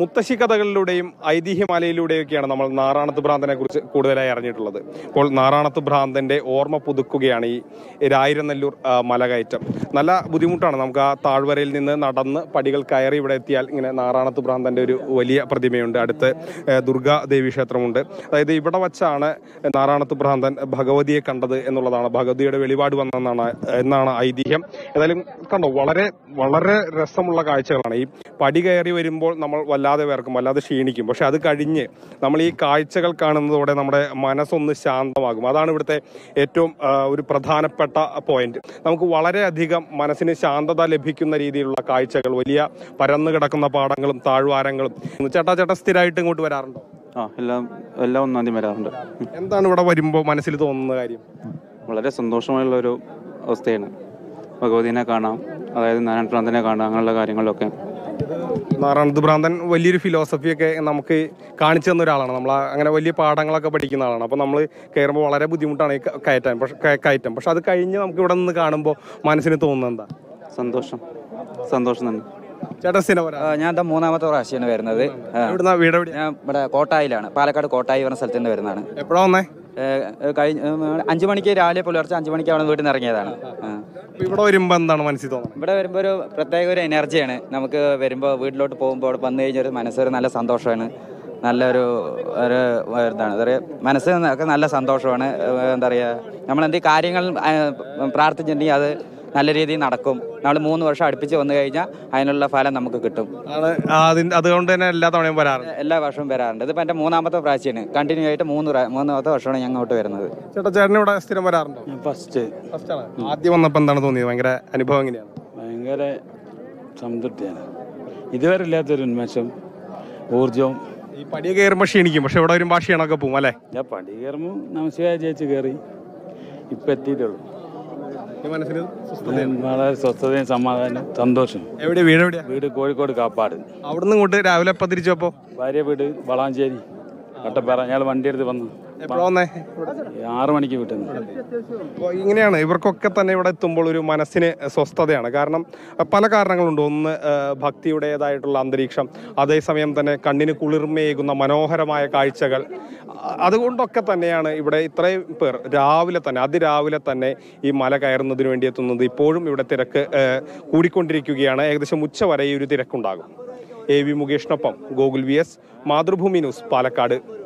മുത്തശ്ശി കഥകളിലൂടെയും ഐതിഹ്യമാലയിലൂടെയൊക്കെയാണ് നമ്മൾ നാറാണത്ത് ഭ്രാന്തനെ കുറിച്ച് കൂടുതലായി അറിഞ്ഞിട്ടുള്ളത്. ഇപ്പോൾ നാറാണത്ത് ഭ്രാന്തന്റെ ഓർമ്മ പുതുക്കുകയാണ് ഈ രായിരനെല്ലൂർ മലകയറ്റം. നല്ല ബുദ്ധിമുട്ടാണ്. നമുക്ക് ആ താഴ്വരയിൽ നിന്ന് നടന്ന് പടികൾ കയറി ഇവിടെ എത്തിയാൽ ഇങ്ങനെ നാറാണത്ത് ഭ്രാന്തന്റെ ഒരു വലിയ പ്രതിമയുണ്ട്. അടുത്ത് ദുർഗാ ദേവി ക്ഷേത്രമുണ്ട്. അതായത് ഇവിടെ വച്ചാണ് നാറാണത്ത് ഭ്രാന്തൻ ഭഗവതിയെ കണ്ടത് എന്നുള്ളതാണ്, ഭഗവതിയുടെ വെളിപാട് എന്നാണ് ഐതിഹ്യം. ഏതായാലും കണ്ടോ, വളരെ വളരെ രസമുള്ള കാഴ്ചകളാണ്. ഈ പടി കയറി വരുമ്പോൾ നമ്മൾ വല്ലാതെ വേർക്കും, വല്ലാതെ ക്ഷീണിക്കും. പക്ഷെ അത് കഴിഞ്ഞ് നമ്മൾ ഈ കാഴ്ചകൾ കാണുന്നതോടെ നമ്മുടെ മനസ്സൊന്ന് ശാന്തമാകും. അതാണ് ഇവിടുത്തെ ഏറ്റവും ഒരു പ്രധാനപ്പെട്ട പോയിന്റ്. നമുക്ക് വളരെയധികം മനസ്സിന് ശാന്തത ലഭിക്കുന്ന രീതിയിലുള്ള കാഴ്ചകൾ, വലിയ പരന്നു കിടക്കുന്ന പാടങ്ങളും താഴ്വാരങ്ങളും. ചേട്ടാ സ്ഥിരമായിട്ട് ഇങ്ങോട്ട് വരാറുണ്ടോ? എല്ലാം ഒന്നാദ്യം വരാറുണ്ട്. എന്താണ് ഇവിടെ വരുമ്പോൾ മനസ്സിൽ തോന്നുന്ന കാര്യം? വളരെ സന്തോഷമായുള്ള ഒരു അവസ്ഥയാണ്. ഭഗവതിനെ കാണാം, അതായത് നാരായണ ഭ്രാന്തനെ കാണാം, അങ്ങനെയുള്ള കാര്യങ്ങളിലൊക്കെ. നാറാണത്ത് ഭ്രാന്തൻ വലിയൊരു ഫിലോസഫിയൊക്കെ നമുക്ക് കാണിച്ചു തന്ന ഒരാളാണ്. നമ്മൾ അങ്ങനെ വലിയ പാഠങ്ങളൊക്കെ പഠിക്കുന്ന ആളാണ്. അപ്പോൾ നമ്മൾ കയറുമ്പോൾ വളരെ ബുദ്ധിമുട്ടാണ് ഈ കയറ്റം. പക്ഷെ അത് കഴിഞ്ഞ് നമുക്ക് ഇവിടെ നിന്ന് കാണുമ്പോൾ മനസ്സിന് തോന്നുന്നത് എന്താ? സന്തോഷം തന്നെ. ചേട്ടാ ഞാൻ മൂന്നാമത്തെ പ്രാവശ്യമാണ് വരുന്നത്. ഞാൻ ഇവിടെ കോട്ടായിലാണ്, പാലക്കാട് കോട്ടായി പറഞ്ഞ സ്ഥലത്ത് നിന്ന് വരുന്നതാണ്. എപ്പോഴാ വന്നേ? കഴിഞ്ഞ 5 മണിക്ക്, രാവിലെ പുലർച്ചെ 5 മണിക്ക് അവിടെ വീട്ടിൽ നിന്ന് ഇറങ്ങിയതാണ്. ഇവിടെ വരുമ്പോൾ എന്താണ് മനസ്സിൽ തോന്നുന്നത്? ഇവിടെ വരുമ്പോൾ ഒരു പ്രത്യേക ഒരു എനർജിയാണ്. നമുക്ക് വരുമ്പോൾ വീട്ടിലോട്ട് പോകുമ്പോൾ വന്നു കഴിഞ്ഞൊരു മനസ്സൊരു നല്ല സന്തോഷമാണ്. നല്ലൊരു ഇതാണ്, എന്താ പറയുക, മനസ്സിനൊക്കെ നല്ല സന്തോഷമാണ്. എന്താ പറയുക, നമ്മളെന്തെങ്കിലും കാര്യങ്ങൾ പ്രാർത്ഥിച്ചിട്ടുണ്ടെങ്കിൽ അത് നല്ല രീതിയിൽ നടക്കും. നമ്മൾ 3 വർഷം അടുപ്പിച്ച് വന്നു കഴിഞ്ഞാൽ അതിനുള്ള ഫലം നമുക്ക് കിട്ടും. അതുകൊണ്ട് തന്നെ എല്ലാ വർഷവും വരാറുണ്ട്. ഇതിപ്പോൾ എൻ്റെ 3ാമത്തെ പ്രാവശ്യമാണ്. കണ്ടിന്യൂ ആയിട്ട് 3ാമത്തെ വർഷമാണ് ഞാൻ അങ്ങോട്ട് വരുന്നത്. ചേട്ടൻ ഇവിടെ സ്ഥിരം വരാറുണ്ടോ? ഫസ്റ്റ് ആണ്. ആദ്യം വന്നപ്പോൾ എന്താണ് തോന്നിയത്? ഭയങ്കര അനുഭവം എങ്ങനെയാണ്? ഭയങ്കര സംതൃപ്തിയാണ്. ഇതുവരെ ഇല്ലാത്തൊരു ഉന്മേഷം, ഊർജവും. ഈ പടി കയറുമ്പോൾ ക്ഷീണിക്കും, പക്ഷെ ഇവിടെ വരുമ്പോൾ ക്ഷീണമൊക്കെ പോകും അല്ലേ? ഞാൻ പടി കയറുമ്പോൾ നമസ്കാരം ചേച്ചി കയറി ഇപ്പം എത്തിയിട്ടുള്ളൂ. വളരെ സ്വസ്ഥതയും സമാധാനം, സന്തോഷം. വീട് കോഴിക്കോട് കാപ്പാട്. അവിടുന്ന് ഇങ്ങോട്ട് രാവിലെ എപ്പോൾ തിരിച്ചപ്പോ? ഭാര്യ വീട് വളാഞ്ചേരി കട്ടപ്പേറ. ഞങ്ങൾ വണ്ടി എടുത്ത് വന്നു. 6 മണിക്ക് വീട്ടിൽ നിന്ന്. ഇങ്ങനെയാണ് ഇവർക്കൊക്കെ തന്നെ ഇവിടെ എത്തുമ്പോൾ ഒരു മനസ്സിന് സ്വസ്ഥതയാണ്. കാരണം പല കാരണങ്ങളുണ്ട്. ഒന്ന്, ഭക്തിയുടേതായിട്ടുള്ള അന്തരീക്ഷം, അതേസമയം തന്നെ കണ്ണിന് കുളിർമയേകുന്ന മനോഹരമായ കാഴ്ചകൾ. അതുകൊണ്ടൊക്കെ തന്നെയാണ് ഇവിടെ ഇത്രയും പേർ അതിരാവിലെ തന്നെ ഈ മല കയറുന്നതിന് വേണ്ടി എത്തുന്നത്. ഇപ്പോഴും ഇവിടെ തിരക്ക് കൂടിക്കൊണ്ടിരിക്കുകയാണ്. ഏകദേശം ഉച്ച വരെ ഈ ഒരു തിരക്കുണ്ടാകും. AV മുകേഷിനൊപ്പം ഗോകുൽ VS, മാതൃഭൂമി ന്യൂസ്, പാലക്കാട്.